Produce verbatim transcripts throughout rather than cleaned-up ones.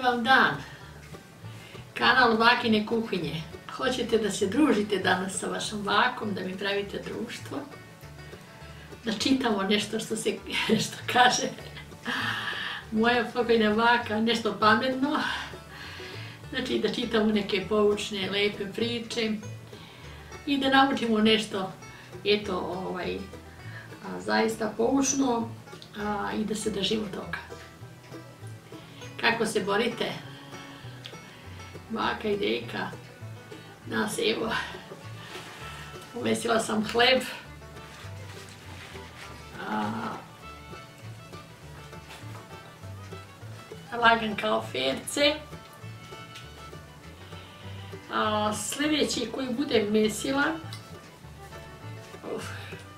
vam dan. Kanal Bakine kuhinje. Hoćete da se družite danas sa vašom bakom, da mi pravite društvo, da čitamo nešto što se, što kaže moja pokojna baka, nešto pametno, znači da čitamo neke poučne, lepe priče i da naučimo nešto, eto, ovaj, a, zaista poučno a, i da se držimo toga. Kako se borite? Baka i deka, nas evo, umesila sam hleb, a, lagan kao ferce. A sljedeći koji budem mesila, uf,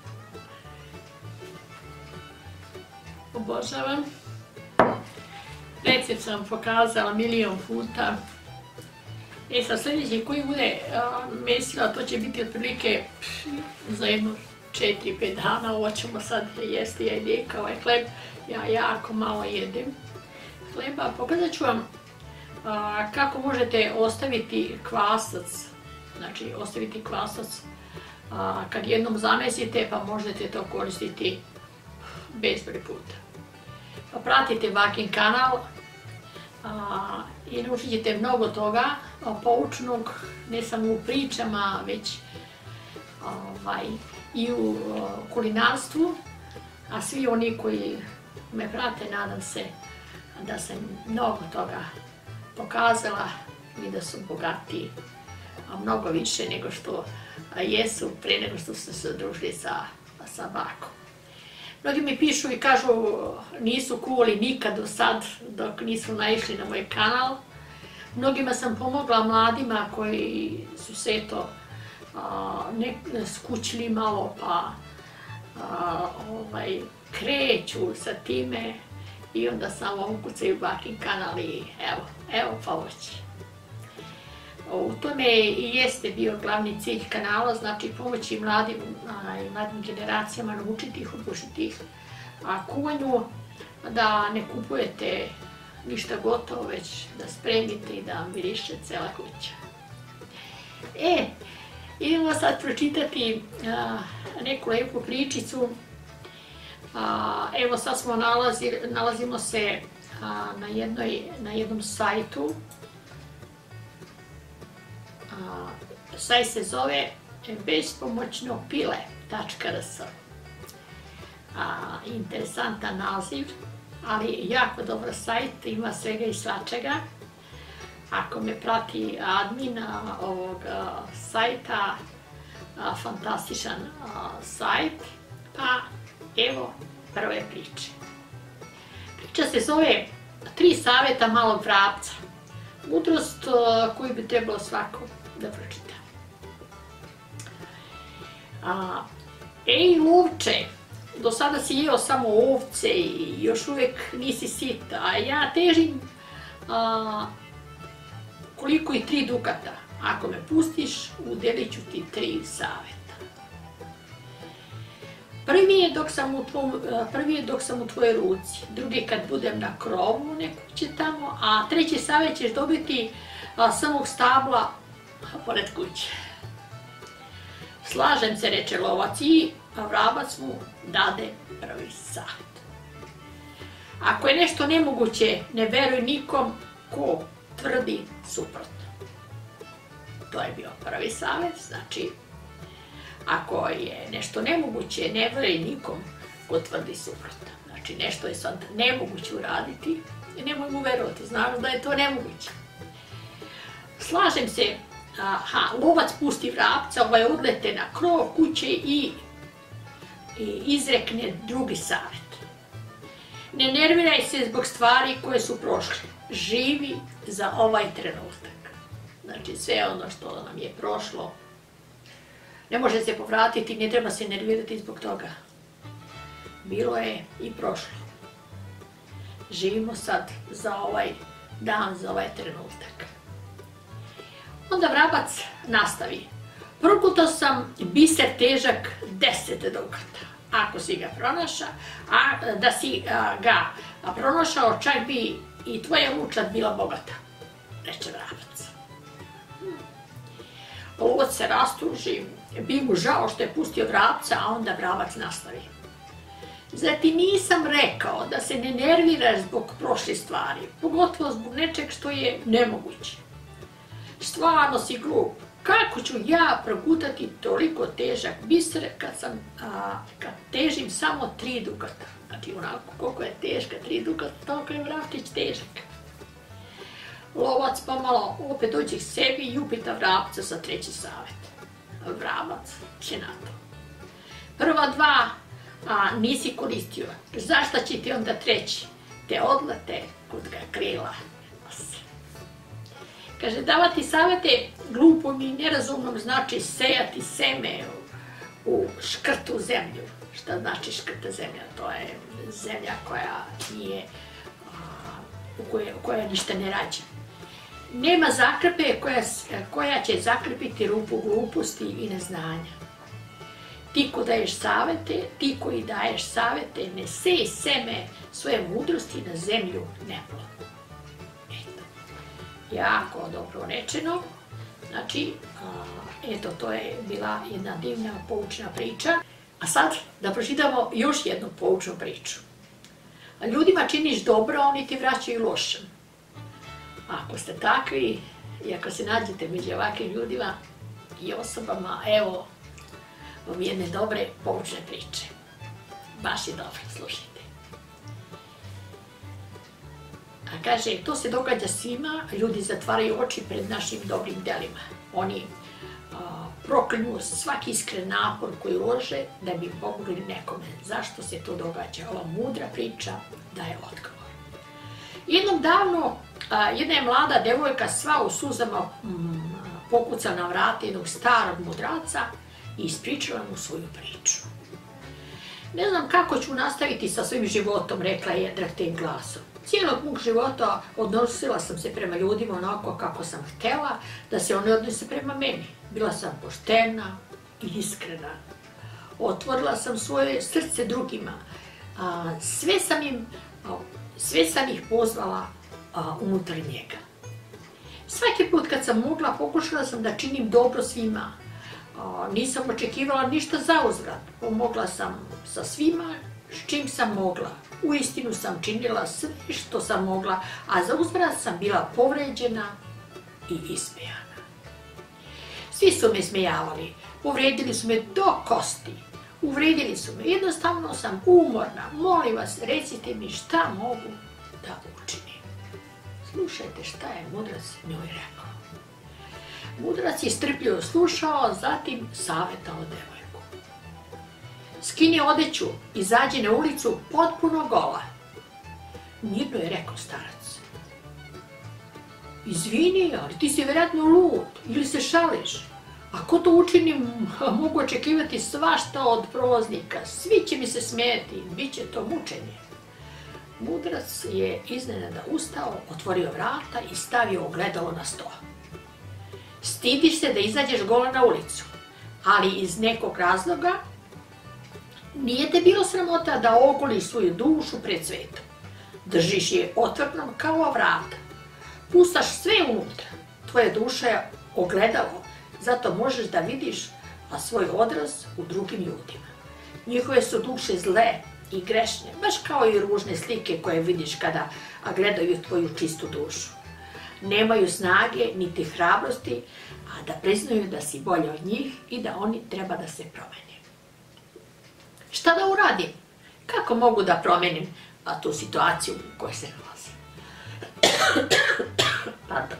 obožavam. Recept sam pokazala milion puta. E sad sljedeći koji bude a, mesila, to će biti otprilike za jedno četiri pet dana. Ovo ćemo sad jesti, ja i deka, ovaj hleb. Ja jako malo jedem hleba. Pokazat ću vam a, kako možete ostaviti kvasac. Znači ostaviti kvasac a, kad jednom zamesite, pa možete to koristiti bezbroj puta. Pa pratite Bakin kanal. A, i naučit ćete mnogo toga poučnog, ne samo u pričama, već ovaj, i u kulinarstvu, a svi oni koji me prate, nadam se da sam mnogo toga pokazala i da su bogatiji, a mnogo više nego što jesu pre nego što su se družili sa, sa bakom. Mnogi mi pišu i kažu nisu kuvali nikad do sad dok nisu naišli na moj kanal. Mnogima sam pomogla, mladima koji su se eto skućili malo pa a, ovaj, kreću sa time i onda samo ukucaju Bakin kanal i evo, evo pomoći. U tome i jeste bio glavni cilj kanala, znači pomoći mladim i mladim generacijama, naučiti ih, obučiti ih kuvanju, da ne kupujete ništa gotovo, već da spremite i da vam miriše cela kuća. E, idemo sad pročitati a, neku lepu pričicu. A, evo sad smo nalazi, nalazimo se a, na, jednoj, na jednom sajtu. A, sajt se zove bespomoćnopile tačka r s. Interesantan naziv, ali jako dobar sajt, ima svega i svačega. Ako me prati admin ovog a, sajta, a, fantastičan a, sajt, pa evo prve priče. Priča se zove Tri savjeta malog vrapca. Mudrost a, koju bi trebalo svako da pročita. A, Ej, ovče, do sada si jeo samo ovce i još uvijek nisi sit, a ja težim a, koliko i tri dukata. Ako me pustiš, udelit ću ti tri savjeta. Prvi je dok sam u, tvom, prvi je dok sam u tvojoj ruci, drugi kad budem na krovu neke kuće tamo, a treći savjet ćeš dobiti a, samog stabla pored kuće. Slažem se, reče lovac i vrabac mu dade prvi savjet. Ako je nešto nemoguće, ne veruj nikom ko tvrdi suprotno. To je bio prvi savjet, znači ako je nešto nemoguće, ne veruj nikom ko tvrdi suprotno. Znači nešto je sad nemoguće uraditi i nemoj mu verovati, znaš da je to nemoguće. Slažem se, aha, lovac pusti vrapca, ovaj odlete na krov kuće i, i izrekne drugi savjet. Ne nerviraj se zbog stvari koje su prošle. Živi za ovaj trenutak. Znači sve ono što nam je prošlo ne može se povratiti, ne treba se nervirati zbog toga. Bilo je i prošlo. Živimo sad za ovaj dan, za ovaj trenutak. Onda vrabac nastavi. Prokutao sam biser težak deset dukata. Ako si ga pronašao, a da si a, ga pronašao, čak bi i tvoja unučad bila bogata, reče vrabac. Lovac se rastuži, bi mu žao što je pustio vrabca, a onda vrabac nastavi. Zar ti nisam rekao da se ne nerviraš zbog prošlih stvari, pogotovo zbog nečeg što je nemoguće? Stvarno si glup. Kako ću ja progutati toliko težak biser kad, sam, a, kad težim samo tri dukata? Znači onako koliko je teška tri dukata, toliko je vrapčić težak. Lovac pomalo opet dođe k sebi i upita vrapca za treći savjet. Vrabac će na to. Prva dva a, nisi koristio. Zašto će ti onda treći? Te odlete kod ga krila. Kaže, davati savjete glupom i nerazumnom znači sejati seme u, u škrtu zemlju. Šta znači škrta zemlja? To je zemlja koja nije, a, u kojoj, koja ništa ne rađa. Nema zakrpe koja, koja će zakrpiti rupu gluposti i neznanja. Ti ko daješ savjete, ti koji daješ savjete, ne sej seme svoje mudrosti na zemlju neplodnu. Jako dobro rečeno. Znači, a, eto, to je bila jedna divna poučna priča. A sad da pročitamo još jednu poučnu priču. A ljudima činiš dobro, oni ti vraćaju loše. Ako ste takvi i ako se nađete među ovakvim ljudima i osobama, evo vam jedne dobre poučne priče. Baš je dobro, slušajte. A kaže, to se događa svima, ljudi zatvaraju oči pred našim dobrim delima. Oni a, proklinju svaki iskren napor koji ulože da bi pomogli nekome. Zašto se to događa? Ova mudra priča daje odgovor. Jednom davno, a, jedna je mlada devojka sva u suzama mm, pokucala na vrata jednog starog mudraca i ispričala mu svoju priču. Ne znam kako ću nastaviti sa svojim životom, rekla je drhtim glasom. Cijelog mog života odnosila sam se prema ljudima onako kako sam htjela da se oni odnose prema meni. Bila sam poštena i iskrena. Otvorila sam svoje srce drugima. Sve sam, im, sve sam ih pozvala unutar njega. Svaki put kad sam mogla, pokušala sam da činim dobro svima. Nisam očekivala ništa za uzvrat. Pomogla sam sa svima s čim sam mogla. Uistinu sam činila sve što sam mogla, a za uzvrat sam bila povređena i ismejana. Svi su me smejavali, povredili su me do kosti, uvredili su me, jednostavno sam umorna, molim vas, recite mi šta mogu da učinim. Slušajte šta je mudrac njoj rekao. Mudrac je strpljivo slušao, zatim savjetao devojku. Skini odeću, izađi na ulicu potpuno gola. Mirno je rekao starac. Izvini, ali ti si vjerojatno lud ili se šališ. Ako to učinim, mogu očekivati svašta od prolaznika. Svi će mi se smijeti, bit će to mučenje. Mudrac je iznenada ustao, otvorio vrata i stavio ogledalo na sto. Stidiš se da izađeš gola na ulicu, ali iz nekog razloga nije te bilo sramota da ogoliš svoju dušu pred svetom. Držiš je otvornom kao vrata. Pustaš sve unutra. Tvoja duša je ogledalo, zato možeš da vidiš a svoj odraz u drugim ljudima. Njihove su duše zle i grešne, baš kao i ružne slike koje vidiš kada gledaju tvoju čistu dušu. Nemaju snage niti hrabrosti, a da priznaju da si bolja od njih i da oni treba da se promene. Šta da uradim? Kako mogu da promenim a, tu situaciju u kojoj se nalazim? Pardon.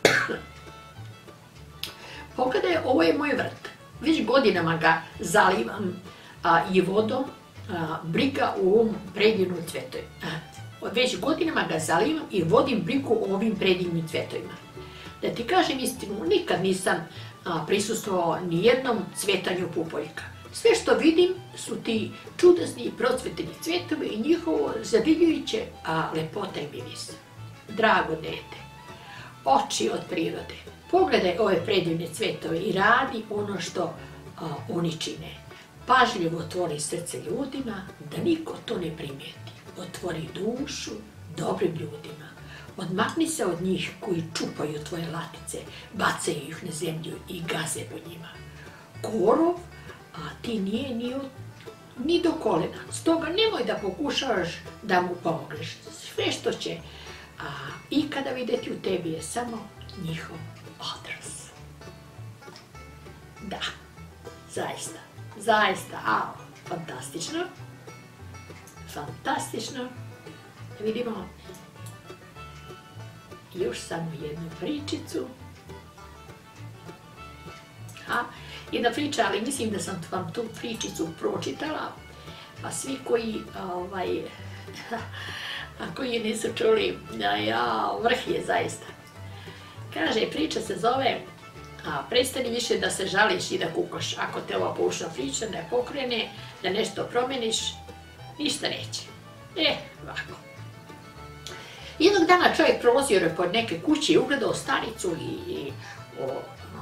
Pogledaj, ovo je moj vrt. Već godinama ga zalivam a, i vodom, a, briga u ovom predivnom cvetovima. Već godinama ga zalivam i vodim brigu o ovim predivnim cvetovima. Da ti kažem istinu, nikad nisam a, prisustvovao ni jednom cvetanju pupoljka. Sve što vidim su ti čudesni i procveteni cvjetovi i njihovo zadivljujuće a, lepota i miris. Drago dete, oči od prirode, pogledaj ove predivne cvjetove i radi ono što a, oni čine. Pažljivo otvori srce ljudima da niko to ne primijeti. Otvori dušu dobrim ljudima. Odmakni se od njih koji čupaju tvoje latice, bacaju ih na zemlju i gaze po njima. Korov, a ti nije ni, od, ni do kolena, stoga nemoj da pokušavaš da mu pomogneš. Sve što će a, ikada vidjeti u tebi je samo njihov odraz. Da, zaista, zaista, a, fantastično, fantastično. Vidimo još samo jednu pričicu. A, jedna priča, ali mislim da sam vam tu pričicu pročitala, pa svi koji, ovaj, a koji nisu čuli, ja, vrh je zaista. Kaže, priča se zove a, prestani više da se žališ i da kukaš. Ako te ova poučna priča ne pokrene, da nešto promeniš, ništa neće. E, ovako. Jednog dana čovjek prolazio pored neke kuće i ugledao staricu i, i o,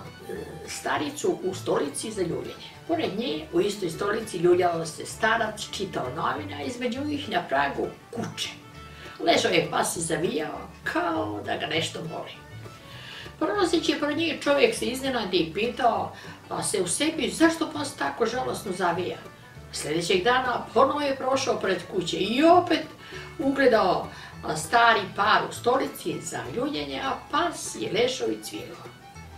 staricu u stolici za ljuljenje. Pored nje, u istoj stolici, ljuljao se starac, čitao novine, a između njih na pragu kuće. Ležao je pas i zavijao, kao da ga nešto boli. Prolazeći pored njih, čovjek se iznenadi i pitao a se u sebi zašto pas tako žalosno zavija. Sljedećeg dana ponovo je prošao pred kuće i opet ugledao stari par u stolici za ljuljenje, a pas je ležao i cvilao.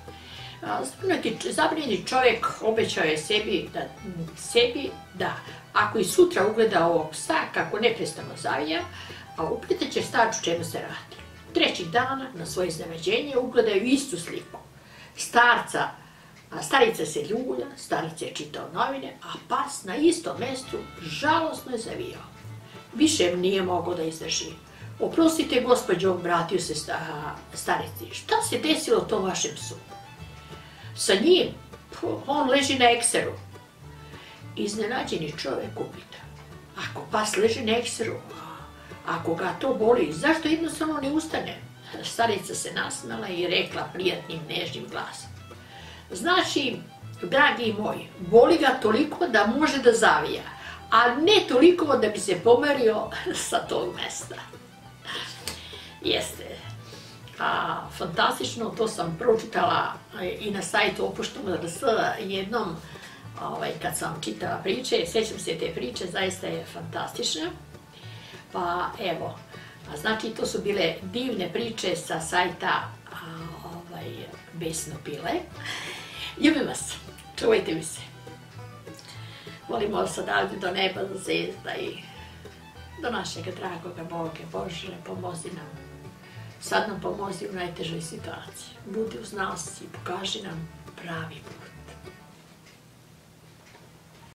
Zabrinuti čovjek obećao je sebi da, sebi da ako i sutra ugleda ovog psa kako neprestano zavija, a upitat će starču čemu se radi. Trećeg dana na svoje iznenađenje ugledaju istu sliku. Starca, a starica se ljulja, starica je čitao novine, a pas na istom mjestu žalosno je zavijao. Više nije mogao da izdrži. Oprostite, gospođo, obratio se starici, šta se desilo tom vašem psu? Sa njim, on leži na ekseru. Iznenađeni čovjek upita, ako pas leži na ekseru, ako ga to boli, zašto jednostavno ne ustane? Starica se nasmela i rekla prijatnim, nežnim glasom. Znači, dragi moj, boli ga toliko da može da zavija, a ne toliko da bi se pomerio sa tog mesta. Jeste. A, fantastično, to sam pročitala i na sajtu Opušteno R S jednom, ovaj, kad sam čitala priče, sjećam se te priče, zaista je fantastična. Pa evo, a, znači to su bile divne priče sa sajta a, ovaj, Besno Pile. Ljubim vas, čuvajte mi se. Volimo vas odavde do neba, do zvezda i do našeg dragoga Boga. Bože, pomozi nam. Sad nam pomozi u najtežoj situaciji. Budi uz nas i pokaži nam pravi put.